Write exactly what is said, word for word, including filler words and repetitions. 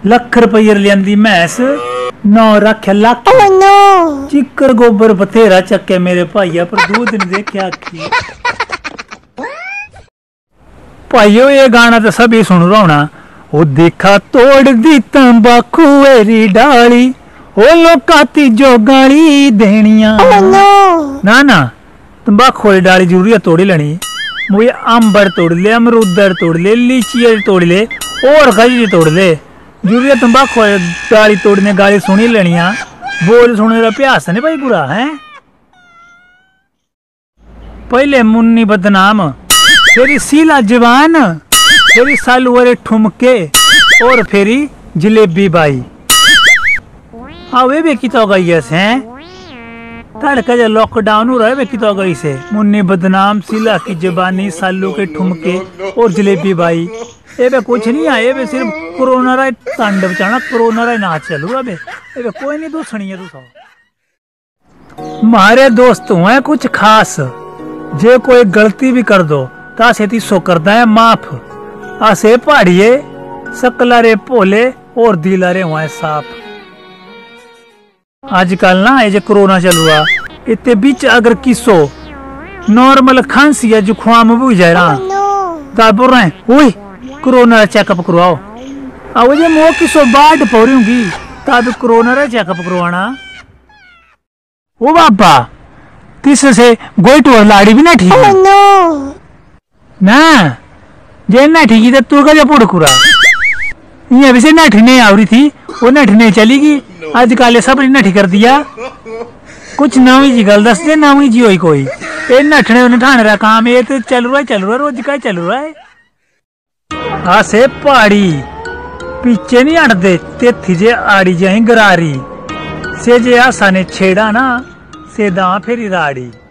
लख रुपये लियांदी मैस नौ रखे लख चिक्कर गोबर बथेरा चक्के मेरे भाइया पर दूध नहीं देखा आखी। भाइयों ये गाना तो सभी सुन रहा होना। वो देखा तोड़ दी तंबाकू एरी डाली ओ लोका तीजो गाली देनिया। ना ना तंबाकू वाली डाली जरूरी है तोड़ी लेनी। मुझे अंबर तोड़ ले, अमरूदर तोड़ ले, लीची तोड़ ले और खजूर तोड़ ले। जरूरी तंबाकू डाली तोड़ने गाली सुनी लेनी। बोल सुनने का प्यास नहीं भाई बुरा है। पहले मुन्नी बदनाम, फिर सीला जवान, फिर सालू वाले ठुमके और फिर जलेबी बाई। हाँ वे भी कितो गई है तड़का जो लॉकडाउन हो रहा है वे कितो गई से। मुन्नी बदनाम, सीला की जबानी, सालू के ठुमके और जलेबी बाई। ये बे कुछ नहीं है, ये बे सिर्फ कोरोना रा तांडव चलना, कोरोना रा नाच चलू रहा बे। ये बे कोई नहीं दूसरी है तू। हमारे दोस्त हुए कुछ खास, जे कोई गलती भी कर दो तासे ती सो करता है माफ। आसे पहाड़िए सकलारे भोले और दिलारे हुए साफ। आजकल ना ये जो कोरोना चल रहा इतने बीच अगर किसो नॉर्मल खांसी या जुकाम भी जाए ना तो बोल रहे हैं ओए कोरोना चेकअप करवाओ। अब जो मो किसो बाढ़ पौरी होगी तब कोरोना रा चेकअप करवाना। ओ बाबा तीस से गोइट और लाड़ी भी ना ठीक है ना जे ना ठीक है तू का पुड़ कुरा ये वैसे नाठी नहीं आवरी थी वो नाठी नहीं चलेगी। आजकल सब नठी कर दिया। कुछ नवी जी गल दस दे नवी जी होई कोई ये नठने नठाने रा काम ये तो चल रहा है चल रहा है रोज का चल रहा है। आसे पहाड़ी पीछे नहीं हटते तेथी जे आड़ी जाए गरारी से जे आसा ने छेड़ा ना से दा फिर राड़ी।